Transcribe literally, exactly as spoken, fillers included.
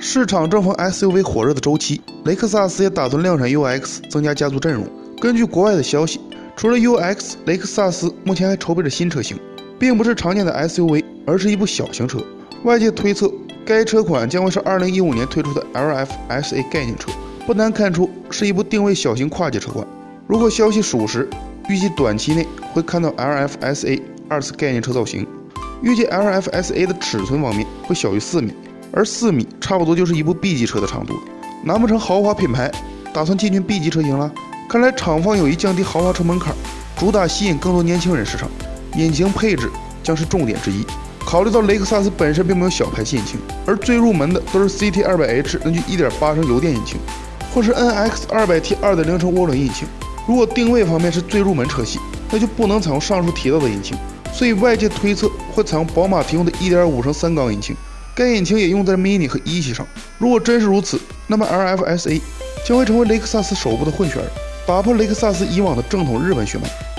市场正逢 S U V 火热的周期，雷克萨斯也打算量产 U X， 增加家族阵容。根据国外的消息，除了 U X， 雷克萨斯目前还筹备着新车型，并不是常见的 S U V， 而是一部小型车。外界推测，该车款将会是二零一五年推出的 L F S A 概念车，不难看出是一部定位小型跨界车款。如果消息属实，预计短期内会看到 L F S A 二次概念车造型。预计 L F S A 的尺寸方面会小于四米。而四米差不多就是一部 B 级车的长度了，难不成豪华品牌打算进军 B 级车型了？看来厂方有意降低豪华车门槛，主打吸引更多年轻人市场。引擎配置将是重点之一。考虑到雷克萨斯本身并没有小排气引擎，而最入门的都是 C T 二百 H 根据 一点八 升油电引擎，或是 N X 二百 T 二点零 升涡轮引擎。如果定位方面是最入门车系，那就不能采用上述提到的引擎，所以外界推测会采用宝马提供的 一点五 升三缸引擎。该引擎也用在 Mini 和一系上。如果真是如此，那么 L F S A 将会成为雷克萨斯首部的混血儿，打破雷克萨斯以往的正统日本血脉。